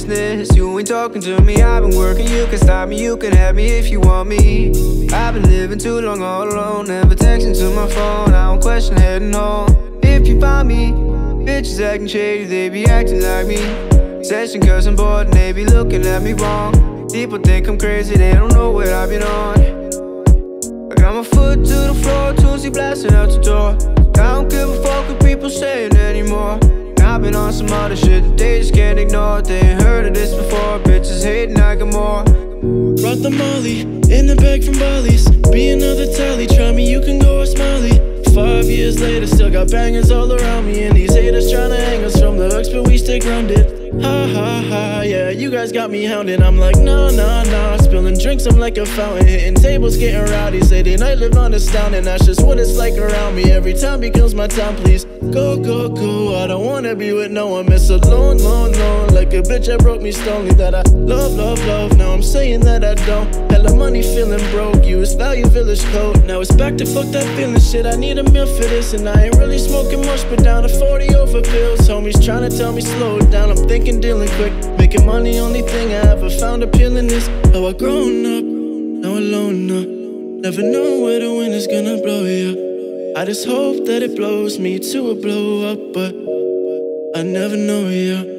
business. You ain't talking to me, I've been working. You can stop me, you can have me if you want me. I've been living too long all alone, never texting to my phone. I don't question heading home. If you find me, bitches acting shady, they be acting like me. Session cause I'm bored and they be looking at me wrong. People think I'm crazy, they don't know what I've been on. I got my foot to the floor, Tuesday blasting out the door. I don't give a fuck what people saying anymore. I've been on some other shit that they just can't ignore. They ain't heard of this before, bitches hating I got more. Brought the molly, in the bag from Bali's. Be another tally, try me, you can go a smiley. 5 years later, still got bangers all around me. And these haters tryna hang us from the hooks, but we stay grounded. Ha ha ha, yeah, you guys got me hounding. I'm like, nah, nah, nah. Spilling drinks, I'm like a fountain. Hitting tables, getting rowdy. Say they night live on astounding. That's just what it's like around me. Every time becomes my time, please. Go, go, go. I don't wanna be with no one. Miss alone, lone, lone. Like a bitch that broke me stonely. That I love, love, love. Now I'm saying that I don't. Hella money feeling broke. US value village code. Now it's back to fuck that feeling shit. I need a meal for this. And I ain't really smoking much, but down to 40 over pills. Homies trying to tell me slow it down. I'm thinking dealing quick. Making money, only thing I ever found appealing is how I grown up, now alone up. Never know where the wind is gonna blow you up. I just hope that it blows me to a blow up, but I never know, yeah.